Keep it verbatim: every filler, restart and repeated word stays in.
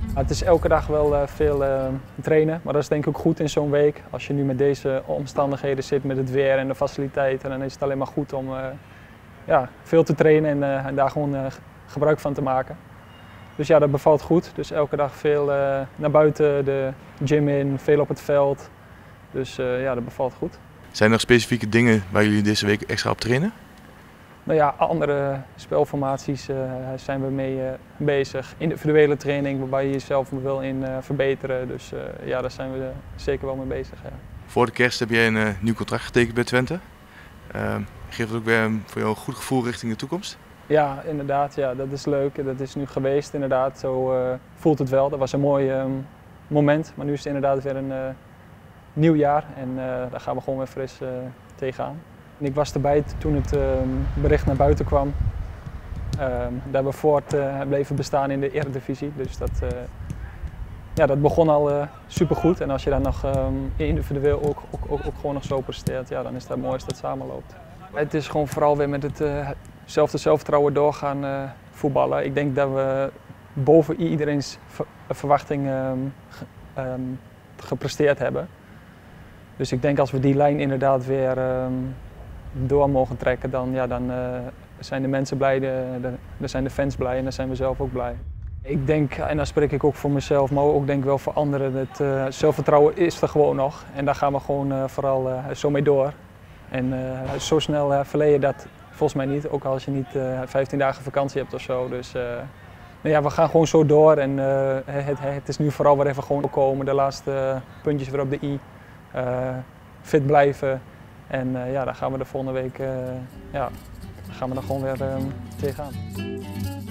Het is elke dag wel uh, veel uh, trainen, maar dat is denk ik ook goed in zo'n week. Als je nu met deze omstandigheden zit, met het weer en de faciliteiten, dan is het alleen maar goed om uh, ja, veel te trainen en, uh, en daar gewoon uh, gebruik van te maken. Dus ja, dat bevalt goed. Dus elke dag veel uh, naar buiten, de gym in, veel op het veld. Dus uh, ja, dat bevalt goed. Zijn er nog specifieke dingen waar jullie deze week extra op trainen? Nou ja, andere spelformaties uh, zijn we mee uh, bezig. Individuele training waarbij je jezelf wil in uh, verbeteren. Dus uh, ja, daar zijn we uh, zeker wel mee bezig. Ja. Voor de kerst heb jij een uh, nieuw contract getekend bij Twente. Uh, geeft het ook weer um, voor jou een goed gevoel richting de toekomst? Ja, inderdaad. Ja, dat is leuk. Dat is nu geweest inderdaad. Zo uh, voelt het wel. Dat was een mooi um, moment. Maar nu is het inderdaad weer een uh, nieuw jaar. En uh, daar gaan we gewoon weer fris uh, tegenaan. En ik was erbij toen het uh, bericht naar buiten kwam. Uh, dat we voort uh, bleven bestaan in de Eredivisie. Dus dat, uh, ja, dat begon al uh, supergoed. En als je dan nog um, individueel ook, ook, ook, ook gewoon nog zo presteert, ja, dan is dat mooi als dat samenloopt. Het is gewoon vooral weer met hetzelfde uh, zelfvertrouwen doorgaan uh, voetballen. Ik denk dat we boven iedereen's ver verwachting um, ge um, gepresteerd hebben. Dus ik denk als we die lijn inderdaad weer um, door mogen trekken, dan, ja, dan uh, zijn de mensen blij, de, de, dan zijn de fans blij en dan zijn we zelf ook blij. Ik denk, en dan spreek ik ook voor mezelf, maar ook denk ik wel voor anderen, het uh, zelfvertrouwen is er gewoon nog. En daar gaan we gewoon uh, vooral uh, zo mee door. En uh, zo snel uh, verleer je dat volgens mij niet, ook als je niet uh, vijftien dagen vakantie hebt of zo. Dus uh, nou ja, we gaan gewoon zo door en uh, het, het is nu vooral weer even gewoon komen, de laatste puntjes weer op de i. Uh, fit blijven en uh, ja, dan gaan we de volgende week uh, ja, dan gaan we er gewoon weer uh, tegenaan.